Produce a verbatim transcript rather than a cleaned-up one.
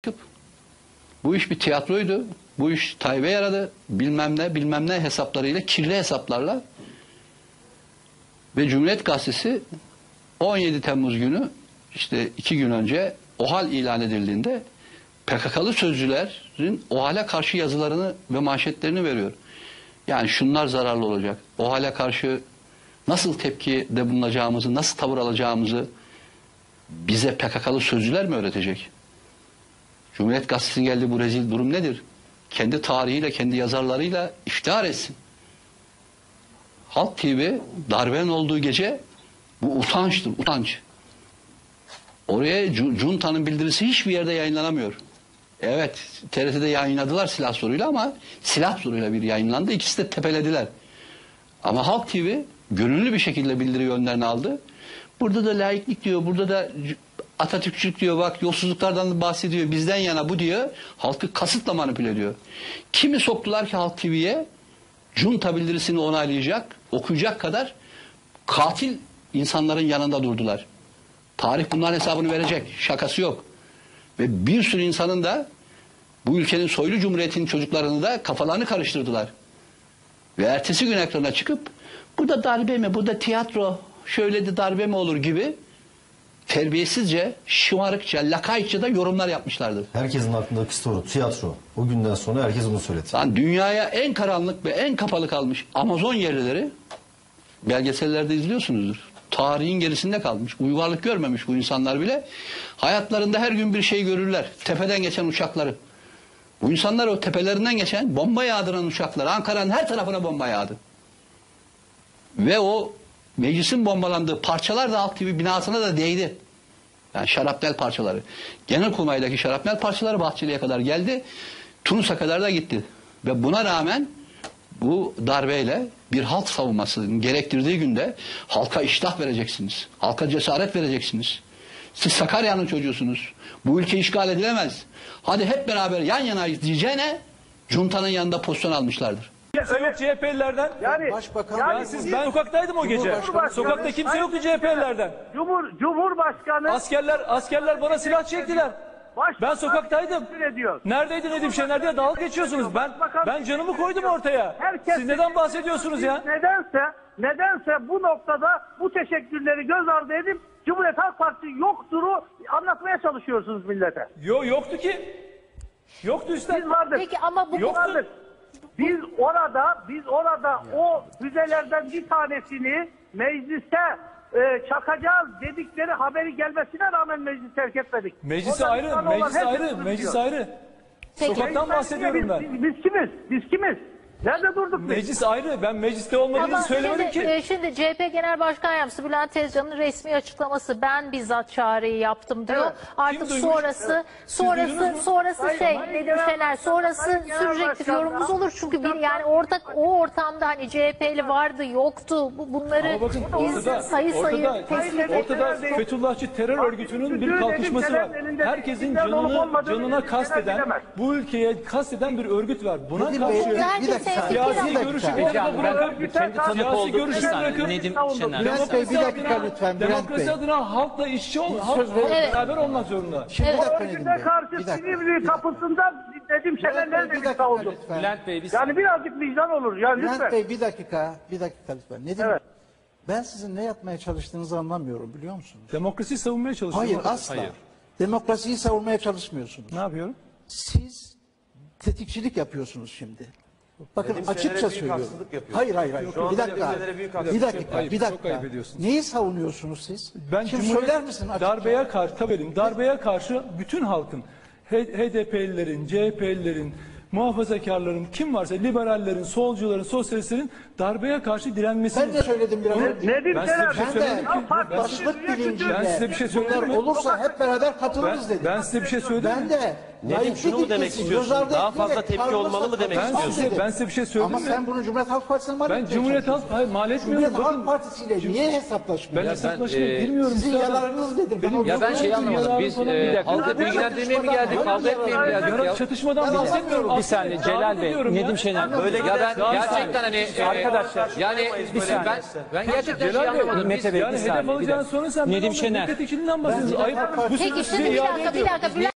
çıkıp bu iş bir tiyatroydu, bu iş Tayyip'e yaradı, bilmem ne bilmem ne hesaplarıyla, kirli hesaplarla ve Cumhuriyet Gazetesi on yedi Temmuz günü işte iki gün önce OHAL ilan edildiğinde P K K'lı sözcülerin OHAL'e karşı yazılarını ve manşetlerini veriyor. Yani şunlar zararlı olacak. OHAL'e karşı nasıl tepkide bulunacağımızı, nasıl tavır alacağımızı bize P K K'lı sözcüler mi öğretecek? Cumhuriyet Gazetesi'nin geldiği bu rezil durum nedir? Kendi tarihiyle, kendi yazarlarıyla iftihar etsin. Halk T V darbenin olduğu gece bu utançtır, utanç. Oraya Cunta'nın bildirisi hiçbir yerde yayınlanamıyor. Evet, T R T'de yayınladılar silah soruyla ama silah soruyla bir yayınlandı. İkisi de tepelediler. Ama Halk T V gönüllü bir şekilde bildiri yönlerini aldı. Burada da laiklik diyor, burada da Atatürkçülük diyor, bak yolsuzluklardan bahsediyor, bizden yana bu diyor. Halkı kasıtla manipüle ediyor. Kimi soktular ki Halk T V'ye? Junta bildirisini onaylayacak, okuyacak kadar katil insanların yanında durdular. Tarih bunların hesabını verecek. Şakası yok. Ve bir sürü insanın da bu ülkenin soylu cumhuriyetinin çocuklarını da kafalarını karıştırdılar. Ve ertesi gün ekrana çıkıp bu da darbe mi, bu da tiyatro, şöyle de darbe mi olur gibi terbiyesizce, şımarıkça, lakaytça da yorumlar yapmışlardır. Herkesin aklındaki soru tiyatro. O günden sonra herkes bunu söyledi. Yani dünyaya en karanlık ve en kapalı kalmış Amazon yerlileri belgesellerde izliyorsunuzdur. Tarihin gerisinde kalmış. Uygarlık görmemiş bu insanlar bile. Hayatlarında her gün bir şey görürler. Tepeden geçen uçakları. Bu insanlar o tepelerinden geçen bomba yağdıran uçaklar. Ankara'nın her tarafına bomba yağdı. Ve o meclisin bombalandığı parçalar da Halk T V binasına da değdi. Yani şarapnel parçaları. Genelkurmay'daki şarapnel parçaları Bahçeli'ye kadar geldi. Tunus'a kadar da gitti. Ve buna rağmen bu darbeyle bir halk savunmasının gerektirdiği günde halka iştah vereceksiniz. Halka cesaret vereceksiniz. Siz Sakarya'nın çocuğusunuz. Bu ülke işgal edilemez. Hadi hep beraber yan yanayız diyeceğine Cunta'nın yanında pozisyon almışlardır. Kimse yok C H P'lilerden. Yani, Başbakan, yani Ya siz, ben sokaktaydım o gece. Sokakta kimse yoktu C H P'lilerden. Cumhur, Cumhurbaşkanı Askerler askerler bana silah çektiler. Başbakan Ben sokaktaydım. küfür ediyor. Neredeydi Nedim Şener diye dalga geçiyorsunuz. Ben ben canımı koydum ortaya. Herkes- Siz neden bahsediyorsunuz ya? Nedense, nedense bu noktada bu teşekkürleri göz ardı edip Cumhuriyet Halk Partisi yoktur'u anlatmaya çalışıyorsunuz millete. Yo yoktu ki. Yoktu üstad. Biz vardık. Peki ama bu Yok. vardık. Biz orada, biz orada o füzelerden bir tanesini mecliste e, çakacağız dedikleri haberi gelmesine rağmen meclisi terk etmedik. Meclisi Orada ayrı, insan olan meclis herkes ayrı, bunu meclis biliyor. ayrı. Peki. Sokaktan bahsediyorum biz, ben. Biz, biz kimiz? Biz kimiz? Nerede durduk biz? Meclis ayrı. Ben mecliste olmadığını Ama söylemedim şimdi, ki. e, şimdi C H P Genel Başkan Yardımcısı Bülent Tezcan'ın resmi açıklaması, ben bizzat çağrıyı yaptım diyor. Evet. Artık Kim duymuş? sonrası Evet. Siz duydunuz sonrası mu? sonrası Sayın- şey Sayın Nedim Genel Şener, Başkan, sonrası Sayın Genel sürecektir Başkan, yorumumuz olur. Çünkü bir yani ortak o ortamda hani C H P'li vardı, yoktu. Bu, bunları Ama bakın biz ortada, sayı sayı ortada, tespit ortada Fethullahçı terör örgütünün bir kalkışması var. Herkesin canını canına kasteden, bu ülkeye kasteden bir örgüt var. Buna Nedim Bey, karşı bir herkes dakika, tespit siyasi ediyor. görüşü dakika. bir tarafa Hocam, bırakıp ben kendi tanık siyasi olduğum görüşü bir saniye. bırakıp Nedim Şener. Bülent Bey, bir dakika lütfen, Bülent demokrasi Bey. adına halkla işçi ol, halk, Söz verin. halk beraber olmak zorunda. Şimdi bir O dakika Nedim örgüte Bey. karşı Bir dakika. Silivri kapısında Nedim Şener Bülent Bey, nerede bir bir dakika savundu? lütfen. Bülent Bey bir saniye. Yani birazcık vicdan olur. Yani Bülent lütfen. Bey bir dakika, bir dakika lütfen. Nedim, Evet. ben sizin ne yapmaya çalıştığınızı anlamıyorum, biliyor musunuz? Demokrasiyi savunmaya çalışıyorum. Hayır, asla. Demokrasiyi savunmaya çalışmıyorsunuz. Ne yapıyorum? Siz tetikçilik yapıyorsunuz şimdi. Bakın açıkça söylüyorum. Hayır hayır hayır. Bir dakika. Bir dakika. ayıp, Bir çok dakika. ayıp ediyorsunuz. Neyi savunuyorsunuz siz? Ben Şimdi Cumhuriyet- söyler misin açıkça? Darbeye karşı, tabii benim, darbeye karşı bütün halkın, H D P'lilerin, C H P'lilerin, muhafazakarların, kim varsa liberallerin, solcuların, sosyalistlerin darbeye karşı direnmesi. Ben de söyledim biraz Onu- önce. Nedim Ben size Şener. bir şey Ben söylemedim de ki. Bak, Ben, başlık bilinciyle Ben size bir şey söyledim bunlar mi? olursa hep beraber katılırız ben, dedim. ben size bir şey söyledim Ben mi? de Nedim, şunu mu demek istiyorsun? Daha fazla tepki olmalı mı demek Ben istiyorsun? size, ben size bir şey söyledim Ama mi? sen bunu Cumhuriyet Halk Partisi'ne mal Ben etmeye Cumhuriyet Halk çalışıyorsun. hayır, mal etmiyorum. Cumhuriyet Bakın, Halk Partisi ile niye hesaplaşmıyor? ben Ya, hesaplaşmaya e, girmiyorum. sizin üstadım. yalanınız dedim. Ben Benim- o Ya ben şey yalanı anlamadım. Biz Falan e, bir dakika. halkı bilgilendirmeye mi geldik, kavga etmeye mi geldik Yara- ya? Çatışmadan Ben bahsetmiyorum. anlamıyorum. Bir saniye Celal Bey, Nedim Şener. Böyle ya ben gerçekten hani e, arkadaşlar yani bir saniye. Ben ben gerçekten şey Celal Bey, anlamadım. Biz, yani bir hedef saniye, bir alacağını dakika. sonra sen Nedim Nedim Şener. Milletvekilinden bahsediyorsun. Ayıp. Bu Peki sözü şimdi size bir iade dakika bir ediyorum. dakika Bülent